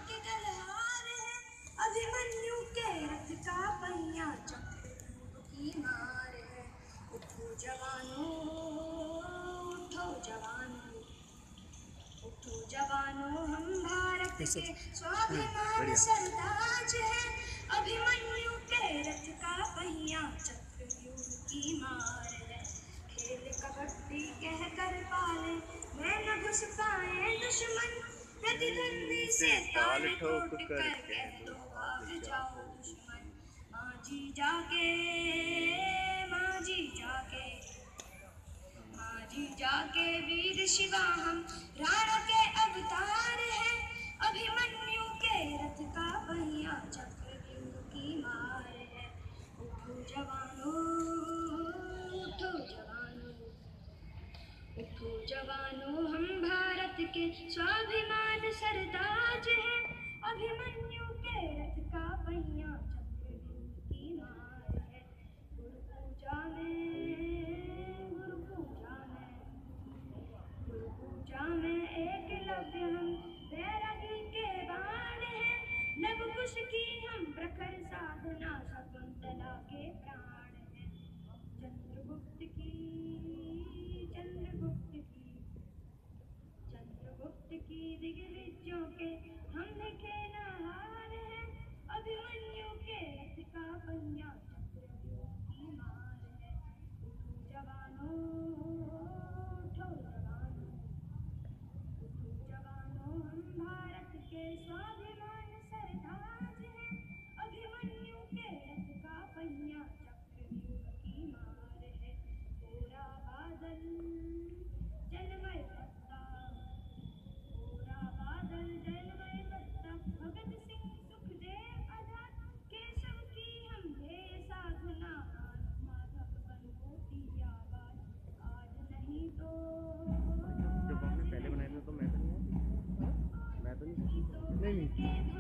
के गलहार है, अभिमन्यु के रथ का पहिया चक्र की मार है। उठो जवानों, उठो जवानों, उठो जवानों, हम भारत के स्वाभिमान सरताज है। अभिमन्यु के रथ का पहिया चक्रव्यूह की मार है। खेल कबड्डी कह कर पाले मैं न घुस पाए दुश्मन, प्रतिद्वंदी से ताल ठोक कर कह दो भाग जाओ दुश्मन। मांझी जाके, मांझी जाके, मांझी जाके वीर शिवा हम राणा के अवतार है। अभिमन्यु के रथ का पहिया चक्रव्यूह की मार है। उठो जवानों, उठो जवानों, उठो जवानों, हम भारत के स्वाभिमान सरताज हैं। अभिमन्यु के रथ का पहिया चक्रव्यूह की मार है। गुरु पूजा में, गुरु पूजा में, गुरु पूजा में एकलव्य हम बैरागी के बाण हैं। लव कुश की हम प्रखर साधना शकुंतला के प्राण हैं। चंद्रगुप्त की, चंद्रगुप्त की, चंद्रगुप्त की दिग्विजयों के हम लिखे नहार हैं। अभिमन्यु के रथ का पहिया चक्रव्यूह की मार है। उठो जवानों, उठो जवानों, उठो जवानों, हम भारत के स्वाभिमान सरताज हैं। अभिमन्यु के रथ का पहिया चक्रव्यूह की मार है। कोरा बादल जलमय सत्ता, कोरा बादल जलमय सत्ता, भगत सिंह सुखदेव आजाद, केशव की हम ध्येय साधना, माधव बनो की आवाज। आज नहीं तो जब हमने पहले बनाए थे तो मैं तो नहीं, मैं तो नहीं, नहीं।